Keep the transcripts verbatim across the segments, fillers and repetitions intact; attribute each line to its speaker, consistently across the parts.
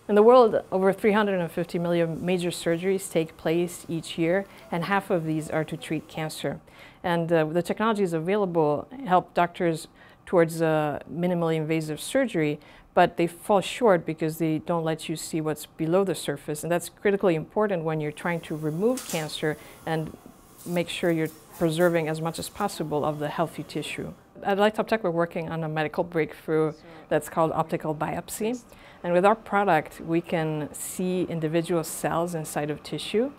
Speaker 1: In the world, over three hundred fifty million major surgeries take place each year, and half of these are to treat cancer. And uh, the technologies available help doctors towards uh, minimally invasive surgery, but they fall short because they don't let you see what's below the surface. And that's critically important when you're trying to remove cancer and make sure you're preserving as much as possible of the healthy tissue. At LighTopTech, we're working on a medical breakthrough that's called Optical Biopsy. And with our product, we can see individual cells inside of tissue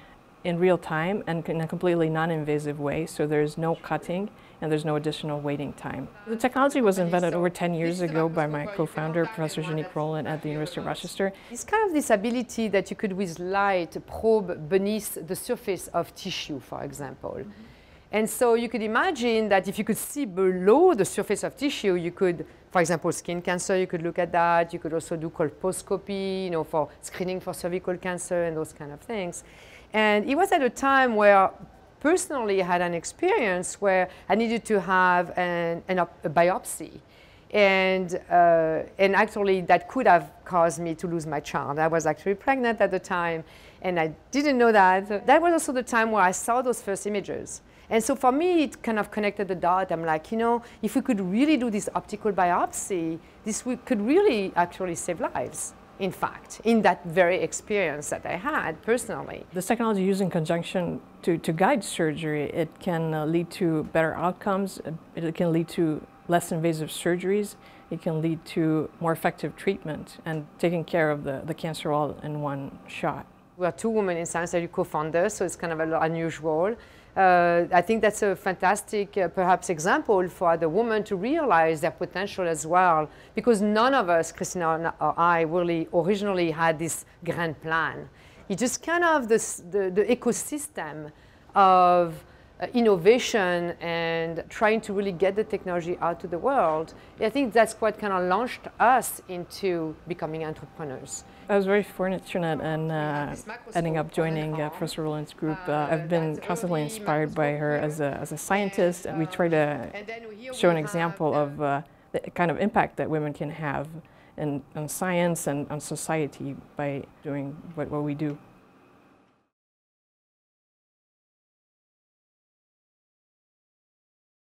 Speaker 1: in real time and in a completely non-invasive way, so there's no cutting and there's no additional waiting time. The technology was invented over ten years ago by my co-founder, Professor Jannick Rolland at the University of Rochester.
Speaker 2: It's kind of this ability that you could, with light, probe beneath the surface of tissue, for example. Mm-hmm. And so you could imagine that if you could see below the surface of tissue, you could, for example, skin cancer, you could look at that. You could also do colposcopy, you know, for screening for cervical cancer and those kind of things. And it was at a time where personally I had an experience where I needed to have an, an, a biopsy. And, uh, and actually that could have caused me to lose my child. I was actually pregnant at the time, and I didn't know that. That was also the time where I saw those first images. And so for me, it kind of connected the dot. I'm like, you know, if we could really do this optical biopsy, this we could really actually save lives, in fact, in that very experience that I had personally.
Speaker 1: This technology used in conjunction to, to guide surgery, it can uh, lead to better outcomes. It can lead to less invasive surgeries. It can lead to more effective treatment and taking care of the, the cancer all in one shot.
Speaker 2: We are two women in science, are co-founders, so it's kind of a little unusual. Uh, I think that's a fantastic, uh, perhaps, example for other women to realize their potential as well, because none of us, Cristina or I, really originally had this grand plan. It's just kind of this, the, the ecosystem of uh, innovation and trying to really get the technology out to the world. I think that's what kind of launched us into becoming entrepreneurs.
Speaker 1: I was very fortunate in uh, ending up joining uh, Professor Rolland's group. Uh, I've been constantly inspired by her as a, as a scientist, and we try to show an example of uh, the kind of impact that women can have in, in science and on society by doing what, what we do.